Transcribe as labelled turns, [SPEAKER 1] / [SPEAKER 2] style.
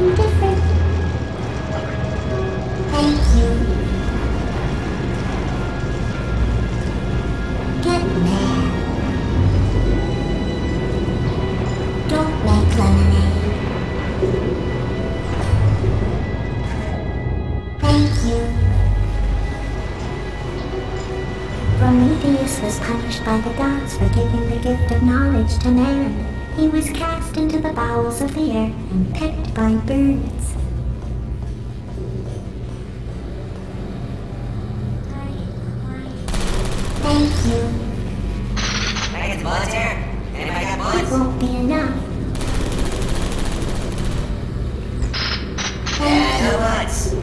[SPEAKER 1] something different. Thank you. Get there. Don't make lemonade. Thank you. Prometheus was punished by the gods for giving the gift of knowledge to man. He was cast into the bowels of the earth and pecked by birds. Thank you.
[SPEAKER 2] Can I get the bullets here? Anybody got bullets?
[SPEAKER 1] It won't be enough.
[SPEAKER 2] Yeah, no bullets.